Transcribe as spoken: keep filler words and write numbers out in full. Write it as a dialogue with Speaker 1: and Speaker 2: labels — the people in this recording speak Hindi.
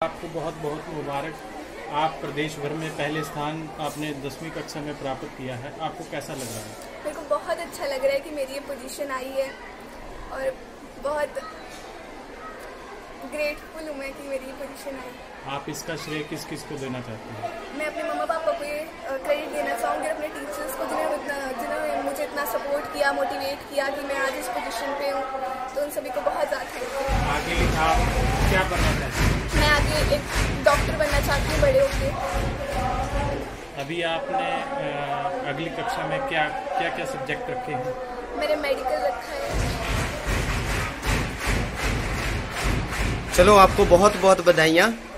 Speaker 1: आपको बहुत बहुत मुबारक। आप प्रदेश भर में पहले स्थान आपने दसवीं कक्षा में प्राप्त किया है, आपको कैसा लग रहा है?
Speaker 2: मेरे को बहुत अच्छा लग रहा है कि मेरी ये पोजीशन आई है और बहुत ग्रेटफुल हूँ मैं कि मेरी ये पोजीशन आई।
Speaker 1: आप इसका श्रेय किस किस को देना चाहते हैं?
Speaker 2: मैं अपने मम्मा पापा को ये क्रेडिट देना चाहूँगी, अपने टीचर्स को जिन्होंने इतना जिन्होंने मुझे इतना सपोर्ट किया, मोटिवेट किया कि मैं आज इस पोजीशन पे हूँ, तो उन सभी को बहुत ज़्यादा थैंक यू।
Speaker 1: आगे आप क्या बनना चाहते हैं?
Speaker 2: मैं आगे एक डॉक्टर बनना चाहती हूँ बड़े होके।
Speaker 1: अभी आपने अगली कक्षा में क्या क्या क्या सब्जेक्ट रखे हैं?
Speaker 2: मेरे मेडिकल रखा है।
Speaker 3: चलो आपको बहुत बहुत बधाइयाँ।